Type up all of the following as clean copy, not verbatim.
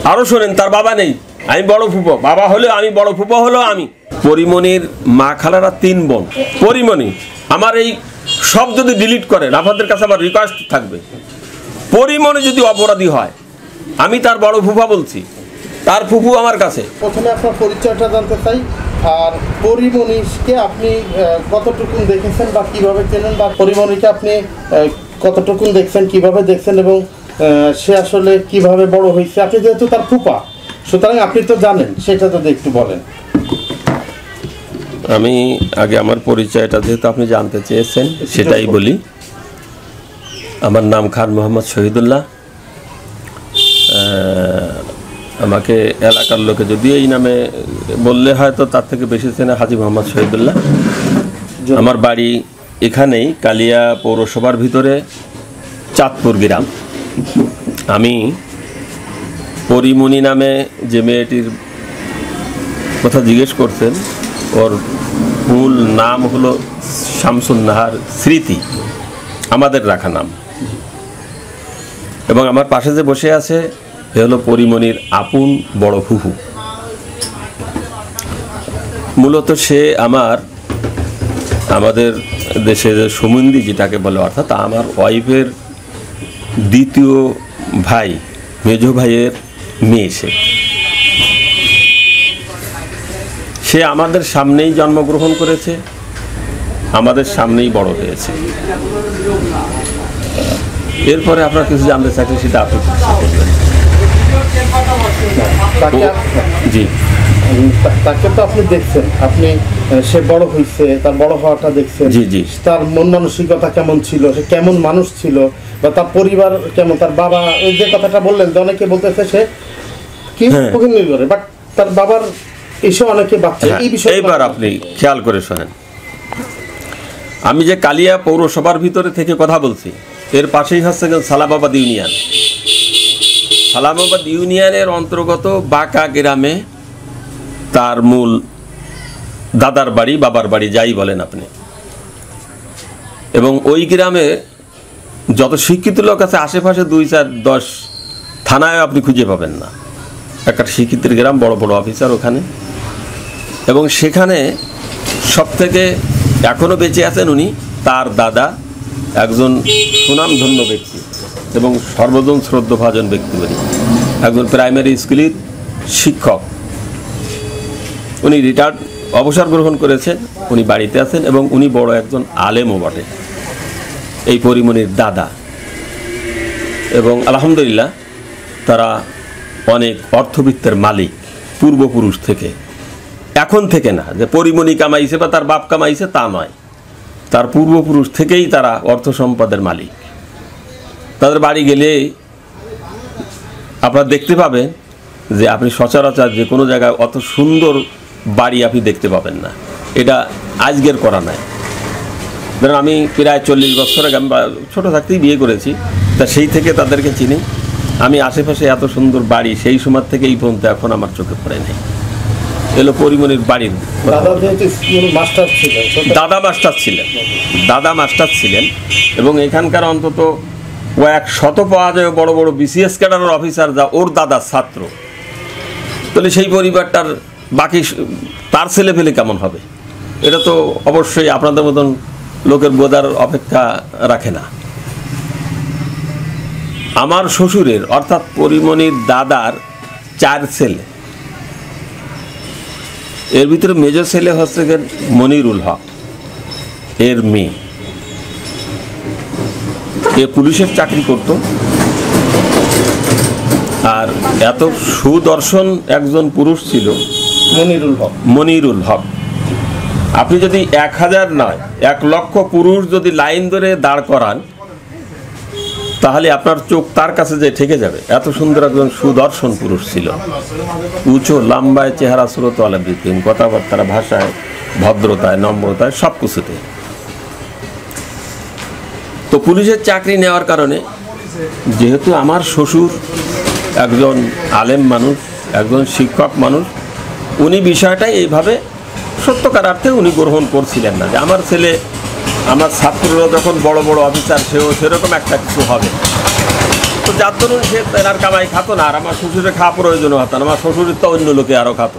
আরো শোনেন, তার বাবা নেই, আমি বড় ফুপো, বাবা হলো আমি, বড় ফুপো হলো আমি। পরিমণির মা খালারা 3 বোন। পরিমণি আমার এই সব যদি ডিলিট করেন, আপনাদের কাছে আমার রিকোয়েস্ট থাকবে, পরিমণি যদি অপরাধী হয়, আমি তার বড় ফুফা বলছি, তার ফুফু আমার কাছে। প্রথমে আপনার পরিচয়টা জানতে চাই, আর পরিমণিকে আপনি কতটুকুন দেখেছেন বা কিভাবে চেনেন, বা পরিমণিকে আপনি কতটুকুন দেখছেন, কিভাবে দেখছেন, এবং সে আসলে কিভাবে বড় হয়েছে? আপনি যেহেতু তার ফুপা, সুতরাং আপনি তো জানেন, সেটা যদি একটু বলেন। আমি আগে আমার পরিচয়টা যেহেতু আপনি জানতে চেয়েছেন সেটাই বলি। আমার নাম খান মোহাম্মদ শহীদুল্লাহ। আমাকে এলাকার লোকে যদি এই নামে বললে হয়তো তার থেকে বেশি চেনে হাজী মোহাম্মদ শহীদুল্লাহ। আমার বাড়ি এখানেই, কালিয়া পৌরসভার ভিতরে, চাঁদপুর গ্রাম। আমি পরিমণি নামে যে মেয়েটির কথা জিজ্ঞেস করছেন, ওর মূল নাম হলো শামসুন নাহার স্মৃতি, আমাদের রাখা নাম। এবং আমার পাশে যে বসে আছে এ হলো পরিমণির আপন বড় ফুফু। মূলত সে আমাদের দেশে যে সুমন্দি যেটাকে বলে, অর্থাৎ আমার ওয়াইফের দ্বিতীয় ভাই, মেজ ভাইয়ের মেয়ে। সে আমাদের সামনেই জন্মগ্রহণ করেছে, আমাদের সামনেই বড় হয়েছে। এরপরে আপনার কিছু জানতে চাইলে সেটা আপনি জি, তাকে তো আপনি দেখছেন, আপনি সে বড় হয়েছে, তার বড় হওয়াটা দেখছেন। জি জি। তার মন মানসিকতা কেমন ছিল, সে কেমন মানুষ ছিল, বা তার পরিবার কেমন, তার বাবা, এই যে কথাটা বললেন যে অনেকে বলতেছে সে কি করে, বাট তার বাবার এসে অনেকে বাচ্চা, এই বিষয়ে এইবার আপনি খেয়াল করে শোনেন। আমি যে কালিয়া পৌরসভার ভিতরে থেকে কথা বলছি, এর পাশেই হচ্ছে সালামাবাদ ইউনিয়ন। সালামাবাদ ইউনিয়নের অন্তর্গত বাঁকা গ্রামে তার মূল দাদার বাড়ি, বাবার বাড়ি, যাই বলেন আপনি। এবং ওই গ্রামে যত শিক্ষিত লোক আছে, আশেপাশে 2, 4, 10 থানায় আপনি খুঁজে পাবেন না। একটা শিক্ষিতের গ্রাম, বড় বড় অফিসার ওখানে। এবং সেখানে সবথেকে এখনও বেঁচে আছেন উনি, তার দাদা, একজন সুনামধন্য ব্যক্তি এবং সর্বজন শ্রদ্ধাভাজন ব্যক্তি বলি, একজন প্রাইমারি স্কুলের শিক্ষক। উনি রিটায়ার্ড, অবসর গ্রহণ করেছেন, উনি বাড়িতে আছেন এবং উনি বড় একজন আলেমও বটে, এই পরিমণির দাদা। এবং আলহামদুলিল্লাহ তারা অনেক অর্থবিত্তের মালিক পূর্বপুরুষ থেকে, এখন থেকে না যে পরিমণি কামাইছে বা তার বাপ কামাইছে তা নয়, তার পূর্বপুরুষ থেকেই তারা অর্থ সম্পদের মালিক। তাদের বাড়ি গেলে আপনারা দেখতে পাবেন যে আপনি সচরাচর যে কোনো জায়গায় অত সুন্দর বাড়ি আপনি দেখতে পাবেন না। এটা আজকের করা নাই। ধরুন আমি প্রায় 40 বছর আগে, আমি ছোটো থাকতেই বিয়ে করেছি, তা সেই থেকে তাদেরকে চিনি। আমি আশেপাশে এত সুন্দর বাড়ি সেই সময় থেকে এই পর্যন্ত এখন আমার চোখে পড়ে নেই। এলো পরিমণির বাড়ির দাদা মাস্টার ছিলেন এবং এখানকার অন্তত কয়েক শত পাওয়া যায় বড় বড় বিসিএস ক্যাডারের অফিসার যা ওর দাদার ছাত্র। তাহলে সেই পরিবারটার বাকি তার ছেলে পেলে কেমন হবে? এটা তো অবশ্যই আপনাদের মতন লোকের বোঝার অপেক্ষা রাখে না। আমার শ্বশুরের অর্থাৎ পরিমণির দাদার 4 ছেলে, এর ভিতরে মেজর ছেলে হচ্ছে মনিরুল হক, এর মেয়ে। এ পুলিশের চাকরি করত আর এত সুদর্শন একজন পুরুষ ছিল মনিরুল হক। আপনি যদি 1000 নয় 1 লক্ষ পুরুষ যদি লাইন ধরে দাঁড় করান, তাহলে আপনার চোখ তার কাছে যে ঠেকে যাবে। এত সুন্দর একজন সুদর্শন পুরুষ ছিল, উঁচু লম্বায়, চেহারা সুরত আলাবৃত্তিন, কথাবার্তার ভাষায়, ভদ্রতায়, নম্রতায়, সব কিছুতে। তো পুলিশের চাকরি নেওয়ার কারণে, যেহেতু আমার শ্বশুর একজন আলেম মানুষ, একজন শিক্ষক মানুষ, উনি বিষয়টা এইভাবে সত্যকার অর্থে উনি গ্রহণ করছিলেন না যে আমার ছেলে, আমার ছাত্ররা যখন বড় বড় অফিসার, সেও সেরকম একটা কিছু হবে। তো যার ধরুন সে তেনার কামাই খাতো না, আর আমার শ্বশুরের খাওয়া প্রয়োজনও হতো না, আমার শ্বশুরের তো অন্য লোকে আরও খাতো।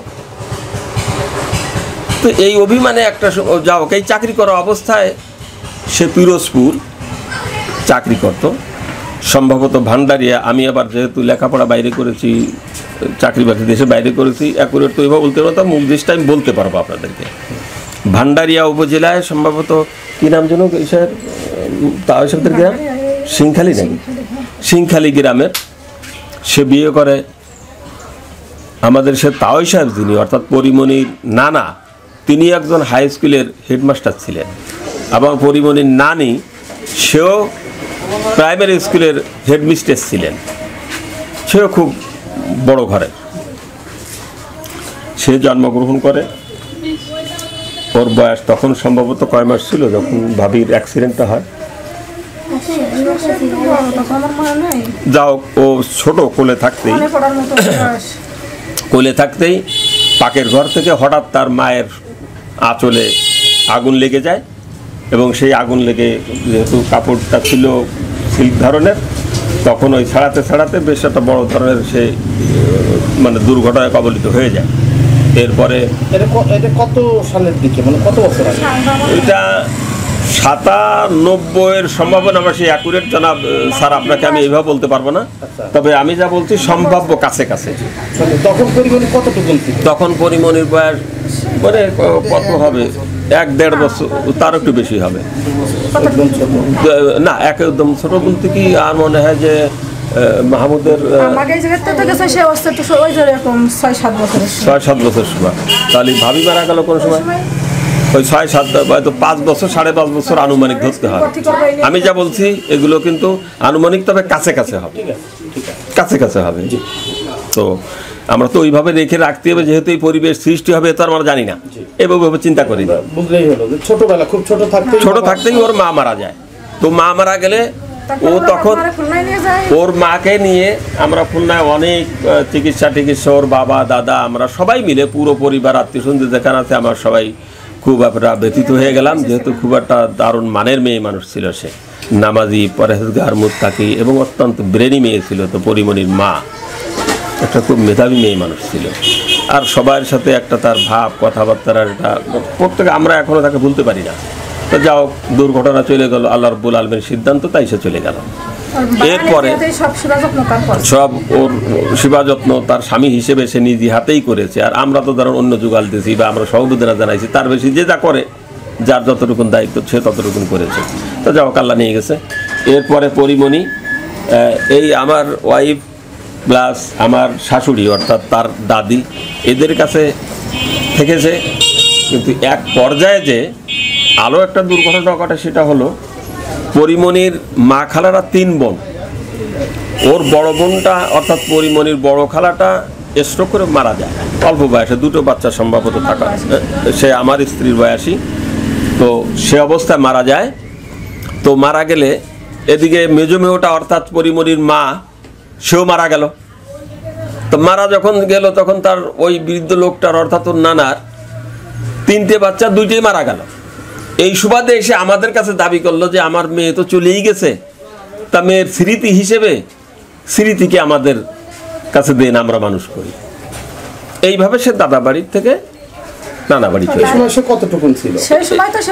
তো এই অভিমানে একটা যা হোক, এই চাকরি করা অবস্থায় সে পিরোজপুর চাকরি করত, সম্ভবত ভান্ডারিয়া। আমি আবার যেহেতু লেখাপড়া বাইরে করেছি, চাকরি বাকরি দেশে বাইরে করেছি, অ্যাকুরেট তো এভাবে বলতে পারতাম, মুখ দেশটা আমি বলতে পারবো আপনাদেরকে। ভান্ডারিয়া উপজেলায় সম্ভবত কী নাম যেন স্যার, তাওয়াইশাবদের গ্রাম, সিংখালি নাকি, সিংখালি গ্রামের সে বিয়ে করে। আমাদের সে তাওয়াই সাহেব যিনি, অর্থাৎ পরিমণির নানা, তিনি একজন হাই স্কুলের হেডমাস্টার ছিলেন। এবং পরিমণির নানি সেও প্রাইমারি স্কুলের হেডমিস্ট্রেস ছিলেন, সেও খুব বড় ঘরের। সে জন্মগ্রহণ করে, ওর বয়স তখন সম্ভবত কয় মাস ছিল যখন ভাবির অ্যাক্সিডেন্টটা হয়। যাও, ও ছোট, কোলে থাকতেই পাকের ঘর থেকে হঠাৎ তার মায়ের আঁচলে আগুন লেগে যায়, এবং সেই আগুন লেগে যেহেতু কাপড়টা ছিল সিল্ক ধরনের, তখন ওই ছাড়াতে বেশ একটা বড় ধরনের সে মানে দুর্ঘটনায় কবলিত হয়ে যায়। এরপরে এটা কত সালের দিকে, মানে কত বছর আগে? এটা 97-এর সম্ভাবনা, আমার সেই অ্যাকুরেট জনাব স্যার আপনাকে আমি এইভাবে বলতে পারবো না, তবে আমি যা বলছি সম্ভাব্য কাছে। তখন পরিমণি কতটুকু ছিল? তখন পরিমণির বয়স মানে কত হবে, 1-1.5 বছর, তার একটু বেশি হবে না, একদম ছোট বলতে কি, আর মনে হয় যে মাহমুদের 6-7 বছর সময়। তাহলে ভাবি মারা গেল কোন সময়, ওই 6-7, হয়তো 5 বছর, 5.5 বছর আনুমানিক ধরতে হবে। আমি যা বলছি এগুলো কিন্তু আনুমানিক, তবে কাছে হবে। তো আমরা তো ওইভাবে রেখে রাখতে হবে, যেহেতু এই পরিবেশ সৃষ্টি হবে তো আমরা জানি না, এভাবে চিন্তা করি। ছোটবেলা খুব ছোট থাকতেই ওর মা মারা যায়। তো মা মারা গেলে ও তখন ওর মাকে নিয়ে আমরা খুলনায় অনেক চিকিৎসা, ওর বাবা দাদা আমরা সবাই মিলে পুরো পরিবার আত্মীয় স্বজন যেখানে আছে আমার সবাই খুব একটা ব্যথিত হয়ে গেলাম, যেহেতু খুব একটা দারুণ মানের মেয়ে মানুষ ছিল সে, নামাজি, পরহেজগার, মুত্তাকি এবং অত্যন্ত ব্রেনি মেয়ে ছিল। তো পরিমণির মা একটা খুব মেধাবী মেয়ে মানুষ ছিল, আর সবার সাথে একটা তার ভাব, কথাবার্তার একটা প্রত্যেকে আমরা এখনও তাকে ভুলতে পারি না। তো যাও, দুর্ঘটনা চলে গেল, আল্লাহ রাব্বুল আলামিনের সিদ্ধান্ত, তাই সে চলে গেল। এরপরে সব ওর সেবা যত্ন তার স্বামী হিসেবে সে নিজ হাতেই করেছে। আর আমরা তো ধরুন অন্য যুগাল দিয়েছি বা আমরা সহযোগিতা জানাইছি, তার বেশি যে যা করে, যার যতটুকুন দায়িত্ব সে ততটুকুন করেছে। তো যাও, আল্লাহ নিয়ে গেছে। এরপরে পরিমণি এই আমার ওয়াইফ প্লাস আমার শাশুড়ি অর্থাৎ তার দাদি, এদের কাছে থেকেছে। কিন্তু এক পর্যায়ে যে আরও একটা দুর্ঘটনা ঘটে, সেটা হলো পরিমণির মা খালারা 3 বোন। ওর বড় বোনটা অর্থাৎ পরিমণির বড় খালাটা স্ট্রোক করে মারা যায় অল্প বয়সে, 2টো বাচ্চা সম্ভবত থাকা, সে আমার স্ত্রীর বয়সী। তো সে অবস্থায় মারা যায়। তো মারা গেলে এদিকে মেজমেওটা অর্থাৎ পরিমণির মা, সেও মারা গেল। তো মারা যখন গেল তখন তার ওই বৃদ্ধ লোকটার অর্থাৎ ওর নানার 3টে বাচ্চা, 2টোই মারা গেল। এই সুবাদে এসে আমাদের কাছে দাবি করলো যে আমার মেয়ে তো চলেই গেছে, তা মেয়ের স্মৃতি হিসেবে স্মৃতিকে আমাদের কাছে দেন, আমরা মানুষ করি। এইভাবে সে দাদা বাড়ির থেকে নানা বাড়ি চলে। কতটুকুন ছিল সেই সময়? তো সে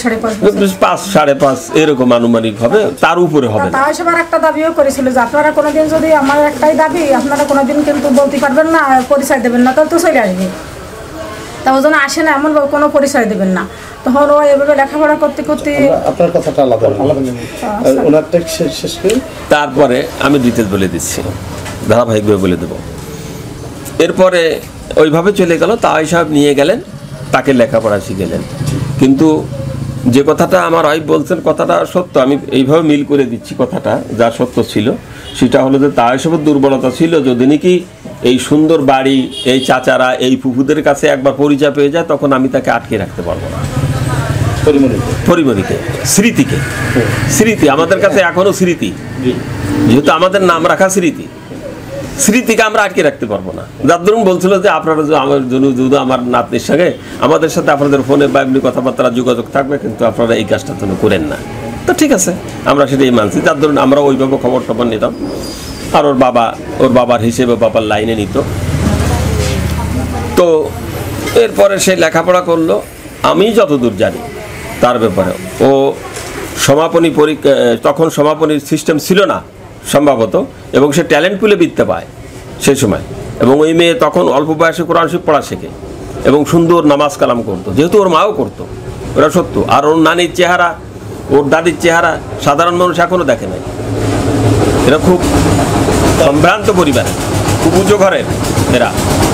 5-5.5 এরকম আনুমানিক হবে, তার উপরে হবে না। তাই সবার একটা দাবিও করেছিল যে আপনারা কোনোদিন, যদি আমার একটাই দাবি, আপনারা কোনোদিন কিন্তু বলতে পারবেন না, পরিচয় দেবেন না, তাহলে তো চলে আসবে। তা ওই জন্য আসে না, এমন কোনো পরিচয় দেবেন না। তখন ও এভাবে লেখাপড়া করতে আপনার কথাটা আলাদা। তারপরে আমি ডিটেলস বলে দিচ্ছি, ধারাবাহিকভাবে বলে দেবো। এরপরে ওইভাবে চলে গেল। তাই সাহেব নিয়ে গেলেন, তাকে লেখাপড়া শিখেলেন। কিন্তু যে কথাটা আমার ওয়াইফ বলছেন, কথাটা সত্য, আমি এইভাবে মিল করে দিচ্ছি কথাটা, যা সত্য ছিল সেটা হলো যে তাই সাহেবের দুর্বলতা ছিল, যদি নাকি এই সুন্দর বাড়ি, এই চাচারা, এই ফুফুদের কাছে একবার পরিচয় পেয়ে যায়, তখন আমি তাকে আটকে রাখতে পারবো না। পরিমণিকে, স্মৃতি আমাদের কাছে এখনো স্মৃতি, যেহেতু আমাদের নাম রাখা স্মৃতিকে আমরা আটকে রাখতে পারবো না। যার ধরুন বলছিল যে আপনারা আমার জন্য আমার নাতনির সঙ্গে আমাদের সাথে আপনাদের ফোনে বা এমনি কথাবার্তা যোগাযোগ থাকবে, কিন্তু আপনারা এই কাজটা তো করেন না। তো ঠিক আছে, আমরা সেটাই মানছি। যার ধরুন আমরা ওইভাবে খবর টবর নিতাম, আর ওর বাবার হিসেবে বাবার লাইনে নিত। তো এরপরে সে লেখাপড়া করলো। আমি যতদূর জানি তার ব্যাপারে, ও সমাপনী পরীক্ষা, তখন সমাপনীর সিস্টেম ছিল না সম্ভবত, এবং সে ট্যালেন্ট পুলে বৃত্তে পায় সেই সময়। এবং ওই মেয়ে তখন অল্প বয়সে কোরআন শরীফ পড়া শেখে এবং সুন্দর নামাজ কালাম করতো, যেহেতু ওর মাও করতো, ওরা সত্য। আর ওর নানির চেহারা, ওর দাদির চেহারা সাধারণ মানুষ এখনও দেখে নাই। এরা খুব সম্ভ্রান্ত পরিবারের, খুব উঁচু ঘরের এরা।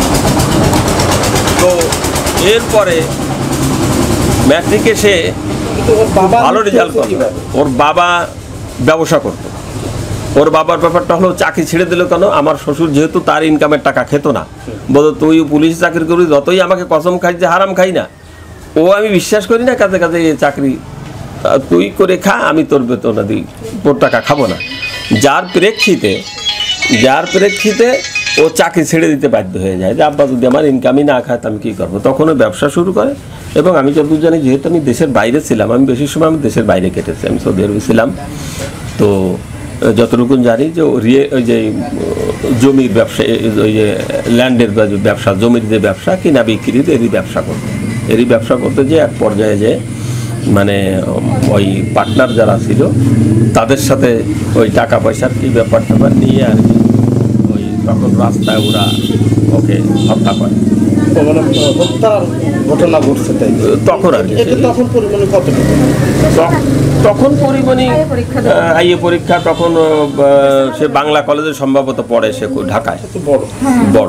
তো এরপরে ম্যাট্রিকে সে ভালো রেজাল্ট করতো। ওর বাবা ব্যবসা করতো। ওর বাবার ব্যাপারটা হলো চাকরি ছেড়ে দিল কেন, আমার শ্বশুর যেহেতু তার ইনকামের টাকা খেত না, বলতো তুই পুলিশ চাকরি করবি, যতই আমাকে কসম খাই যে হারাম খাই না, ও আমি বিশ্বাস করি না, কাজে কাজে এই চাকরি তুই করে খা, আমি তোর বেতন দিই, তোর টাকা খাবো না। যার প্রেক্ষিতে ও চাকরি ছেড়ে দিতে বাধ্য হয়ে যায় যে আব্বা যদি আমার ইনকামই না খায় তো আমি কী করবো। তখন ও ব্যবসা শুরু করে। এবং আমি যতদূর জানি, যেহেতু আমি দেশের বাইরে ছিলাম, আমি বেশি সময় আমি দেশের বাইরে কেটেছি, আমি সৌদি আরবে ছিলাম। তো যতটুকু জানি যে ওই যে জমির ব্যবসা, ওই যে ল্যান্ডের ব্যবসা, জমির যে ব্যবসা, কিনা বিক্রির এরই ব্যবসা করতে যে এক পর্যায়ে যে মানে ওই পার্টনার যারা ছিল তাদের সাথে ওই টাকা পয়সার কি ব্যাপার নিয়ে আর কি, ওই তখন রাস্তায় ওরা ওকে হত্যা করে। হত্যার ঘটনা ঘটছে তাই তখন আর কি। তখন পরিমাণে কত? তখন পরিমাণে আইএ পরীক্ষা, তখন সে বাংলা কলেজে সম্ভবত পড়ে, সে ঢাকায় বড়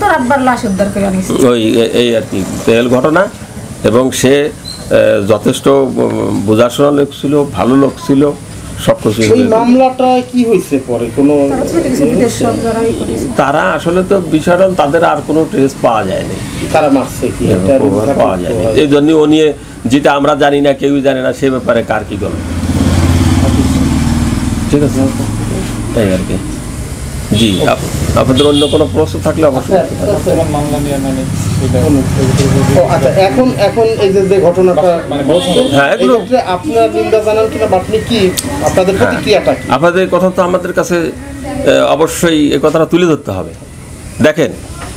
ওই এই আর কি তেল ঘটনা। এবং সে যথেষ্ট বোঝাশোনা লোক ছিল, ভালো লোক ছিল, সব কিছু। মামলাটা কি হয়েছে পরে? কোনো তারা আসলে তো বিষয়টা তাদের আর কোনো ট্রেস পাওয়া যায়নি, তারা মারছে কি পাওয়া যায়নি। এই জন্য ও নিয়ে যেটা আমরা জানি না, কেউই জানে না, সে ব্যাপারে কার কি গল্প। ঠিক আছে, এই আর কি। জি, আপনাদের অন্য কোনো প্রশ্ন থাকলে অবশ্যই। আচ্ছা, এখন এই যে ঘটনাটা, হ্যাঁ, এগুলো আপনার নিন্দা জানান কিনা, আপনি কি আপনাদের প্রতিক্রিয়াটা? আপনাদের কথা তো আমাদের কাছে অবশ্যই এই কথাটা তুলে ধরতে হবে। দেখেন,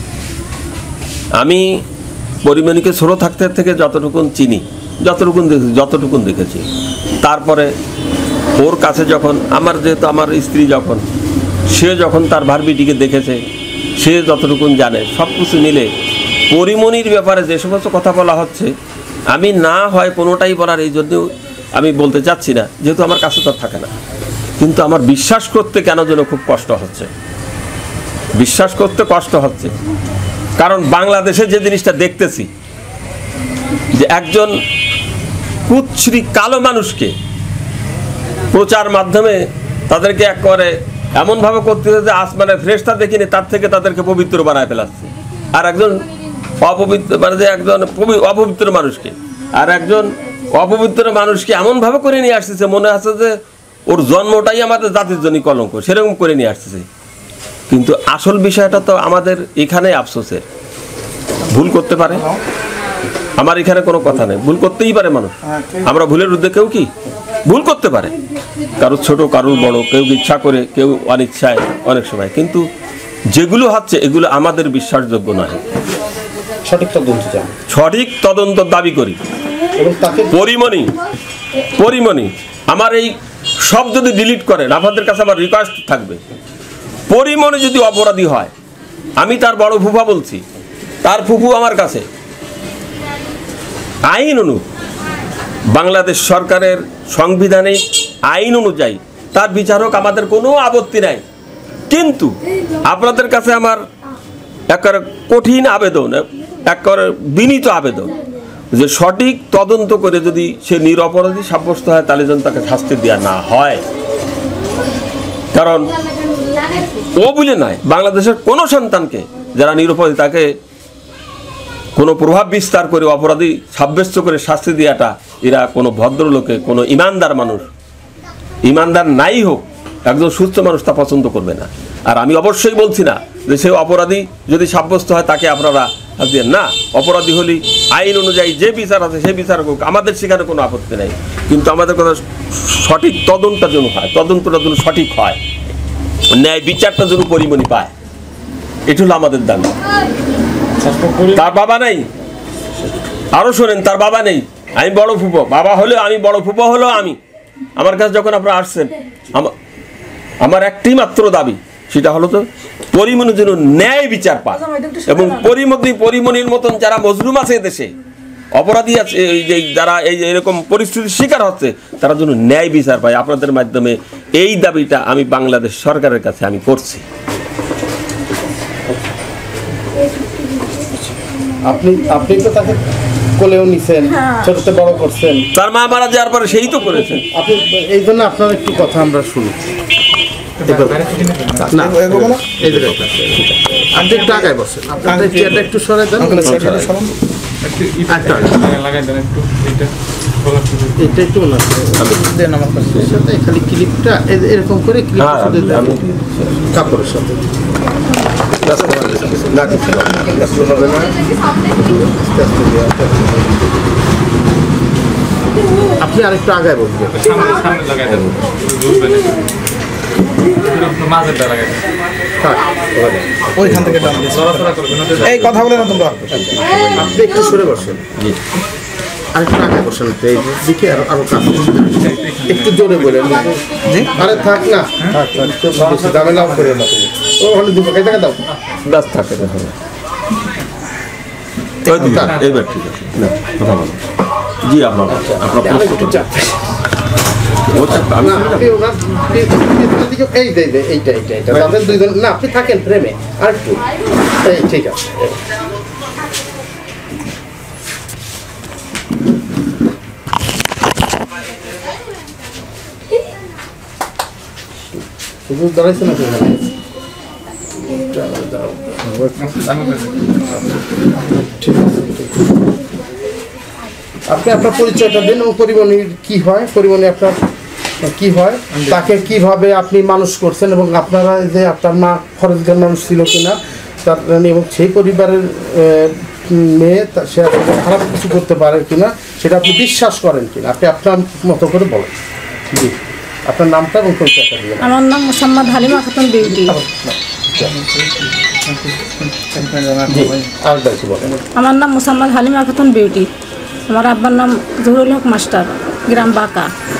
আমি পরিমণিকে ছোট থাকতে থেকে যতটুকুন চিনি, যতটুকুন দেখেছি, তারপরে ওর কাছে যখন যেহেতু আমার স্ত্রী সে যখন তার ভারবিটিকে দেখেছে, সে যতটুকুন জানে, সব কিছু মিলে পরিমণির ব্যাপারে যে সমস্ত কথা বলা হচ্ছে, আমি না হয় কোনোটাই বলার এই জন্য আমি বলতে চাচ্ছি না, যেহেতু আমার কাছে তো থাকে না। কিন্তু আমার বিশ্বাস করতে কেন যেন খুব কষ্ট হচ্ছে, কারণ বাংলাদেশে যে জিনিসটা দেখতেছি, যে একজন কুৎসিত কালো মানুষকে প্রচার মাধ্যমে তাদেরকে একবারে এমনভাবে করতে যে আসমানের ফেরেশতা দেখিনি, তার থেকে তাদেরকে পবিত্র বানায় ফেলাচ্ছে। আর একজন অপবিত্র, মানে যে একজন অপবিত্র মানুষকে এমনভাবে করে নিয়ে আসতেছে, মনে হচ্ছে যে ওর জন্মটাই আমাদের জাতির জন্য কলঙ্ক, সেরকম করে নিয়ে আসতেছে। কিন্তু আসল বিষয়টা তো আমাদের এখানে আফসোসের। ভুল করতে পারে, আমার এখানে কোনো কথা নেই, ভুল করতেই পারে মানুষ। আমরা ভুলের ঊর্ধ্বে কেউ কি ভুল করতে পারে, কারোর ছোট, কারোর বড়, কেউ ইচ্ছা করে, কেউ অনিচ্ছায় অনেক সময়। কিন্তু যেগুলো হচ্ছে এগুলো আমাদের বিশ্বাসযোগ্য নয়। সঠিক তদন্ত দাবি করি। পরিমণি আমার এই সব যদি ডিলিট করেন, আপনাদের কাছে আমার রিকোয়েস্ট থাকবে, পরিমণি যদি অপরাধী হয়, আমি তার বড় ফুফা বলছি, তার ফুফু আমার কাছে আইন বাংলাদেশ সরকারের সাংবিধানিক আইন অনুযায়ী তার বিচারক, আমাদের কোনো আপত্তি নাই। কিন্তু আপনাদের কাছে আমার একেবারে কঠিন আবেদন, একেবারে বিনীত আবেদন, যে সঠিক তদন্ত করে যদি সে নিরপরাধী সাব্যস্ত হয়, তাহলে যেন তাকে শাস্তি দেওয়া না হয়। কারণ ও বলে নয়, বাংলাদেশের কোনো সন্তানকে যারা নিরপরাধী তাকে কোনো প্রভাব বিস্তার করে অপরাধী সাব্যস্ত করে শাস্তি দেওয়াটা, এরা কোনো ভদ্রলোকে, কোনো ইমানদার মানুষ, ইমানদার নাই হোক, একজন সুস্থ মানুষ তা পছন্দ করবে না। আর আমি অবশ্যই বলছি না যে সে অপরাধী যদি সাব্যস্ত হয় তাকে আপনারা আর দিয়ে না, অপরাধী হলে আইন অনুযায়ী যে বিচার আছে সেই বিচার হোক, আমাদের সেখানে কোনো আপত্তি নেই। কিন্তু আমাদের কথা সঠিক তদন্তটা যেন হয়, তদন্তটা যেন সঠিক হয়, ন্যায় বিচারটা যেন পরিমণি পায়, এটা হলো আমাদের দাবি। তার বাবা নেই, আরও শোনেন, তার বাবা নেই, আমি বড় ফুপো, বাবা হলেও আমি, বড় ফুপো হলেও আমি। আমার কাছে যখন আপনারা আসছেন, আমার একটি মাত্র দাবি, সেটা হলো তো পরিমণি যেন ন্যায় বিচার পায়, এবং পরিমণির মতন যারা মজলুম আছে দেশে, অপরাধী আছে, যারা এই এরকম পরিস্থিতির শিকার হচ্ছে, তারা যেন ন্যায় বিচার পায়। আপনাদের মাধ্যমে এই দাবিটা আমি বাংলাদেশ সরকারের কাছে আমি করছি। আপনি তো তাকে কোলেও নিছেন, ছোটতে বড় করছেন, তার মা মারা যাওয়ার পরে সেই তো করেছেন। আপনি এই জন্য আপনার একটু কথা আমরা শুনি। না, এই যে আপনি একটু আগায় বসেন, আপনার চেয়ারটা একটু সরে দেন, এটা একটু দেন আমার কাছে, খালি ক্লিপটা এরকম করে ক্লিপ শুধু দেন কাপড়ের সাথে। আপনি আরেকটু আগায় বসবেন, ওইখান থেকে এই কথা বলে না তোমরা, আপনি একটু সরে বসেন, আরেকটু আগে বসেন, এই দিকে আরো কাছে একটু জোরে বলেন। আরে থাক না, ঝামেলাও করে না, ও হলে দুটো খাই টাকা দাও, ব্যাস থাকে এইবার ঠিক আছে, না কথা বলো। জি, আপনার এই এইটা তাদের দুইজন না, আপনি থাকেন প্রেমে আর একটু, ঠিক আছে। শুধু দাঁড়াইছে না, আপনি আপনার পরিচয়টা দিন এবং পরিমণির কি হয়, পরিমণি আপনার কি হয়, তাকে কিভাবে আপনি মানুষ করছেন, এবং আপনারা যে আপনার মা ফরজগার মানুষ ছিল কিনা, তার এবং সেই পরিবারের মেয়ে সে খারাপ কিছু করতে পারে কিনা সেটা আপনি বিশ্বাস করেন কিনা, আপনি আপনার মতো করে বলেন। জি, আপনার নামটা এবং পরিচয়টা দিবেন। আমার নাম মোসাম্মদ হালিমা খাতুন বিউটি। আমার নাম মোসাম্মদ হালিমা খাতুন বিউটি। আমার আব্বার নাম জহুরুল হক মাস্টার, গ্রাম বাঁকা।